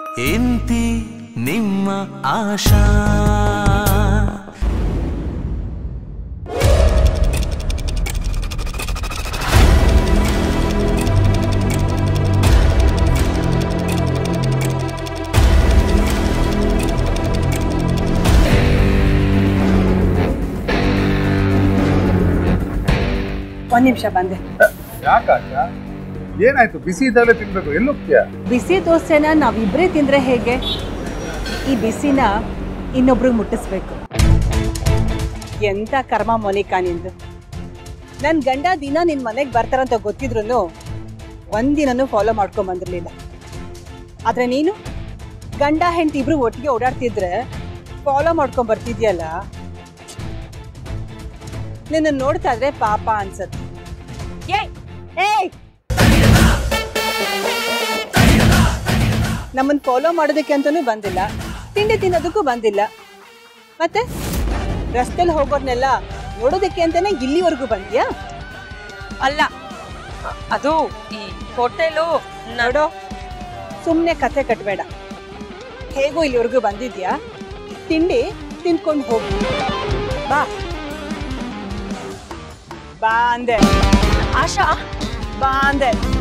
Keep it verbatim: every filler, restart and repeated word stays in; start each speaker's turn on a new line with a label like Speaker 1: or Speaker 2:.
Speaker 1: ಎಂತಿ ನಿಮ್ಮ ಆಶಾ
Speaker 2: ಒಂದ್ ನಿಮಿಷ ಬಂದೆ.
Speaker 3: ಯಾಕಾಶ ಏನಾಯ್ತು? ಬಿಸಿ ಇದ್ದಾಗಲೇ ತಿನ್ಬೇಕು, ಎಲ್ಲಿ ಹೋಗ್ತೀಯಾ?
Speaker 2: ಬಿಸಿ ದೋಸೆನ ನಾವಿಬ್ಬರೇ ತಿಂದ್ರೆ ಹೇಗೆ? ಈ ಬಿಸಿನ ಇನ್ನೊಬ್ರಿಗೆ ಮುಟ್ಟಿಸ್ಬೇಕು. ಎಂತ ಕರ್ಮ ಮೋನಿಕಾ ನಿಂದು. ನನ್ನ ಗಂಡ ದಿನ ನಿನ್ನ ಮನೆಗೆ ಬರ್ತಾರಂತ ಗೊತ್ತಿದ್ರು ಒಂದಿನೂ ಫಾಲೋ ಮಾಡ್ಕೊಂಡ್ ಬಂದಿರ್ಲಿಲ್ಲ. ಆದ್ರೆ ನೀನು ಗಂಡ ಹೆಂಡತಿ ಇಬ್ರು ಒಟ್ಟಿಗೆ ಓಡಾಡ್ತಿದ್ರೆ ಫಾಲೋ ಮಾಡ್ಕೊಂಡ್ ಬರ್ತಿದ್ಯಲ್ಲ, ನಿನ್ನ ನೋಡ್ತಾ ಇದ್ರೆ ಪಾಪ ಅನ್ಸತ್ತೆ. ನಮ್ಮನ್ನ ಫಾಲೋ ಮಾಡೋದಕ್ಕೆ ಅಂತಾನೂ ಬಂದಿಲ್ಲ, ತಿಂಡಿ ತಿನ್ನೋದಕ್ಕೂ ಬಂದಿಲ್ಲ, ಮತ್ತೆ ರಸ್ತೆಲಿ ಹೋಗೋರ್ನೆಲ್ಲ ನೋಡೋದಕ್ಕೆ ಅಂತಾನೆ ಇಲ್ಲಿವರೆಗೂ ಬಂದ್ಯಾ?
Speaker 4: ಅಲ್ಲ, ಅದು ಈ ಹೋಟೆಲು.
Speaker 2: ನೋಡೋ, ಸುಮ್ಮನೆ ಕಥೆ ಕಟ್ಬೇಡ. ಹೇಗೂ ಇಲ್ಲಿವರೆಗೂ ಬಂದಿದ್ಯಾ, ತಿಂಡಿ ತಿನ್ಕೊಂಡು ಹೋಗು. ಬಾ ಬಾ ಅಂದೆ.
Speaker 4: ಆಶಾ,
Speaker 2: ಬಾ ಅಂದೆ.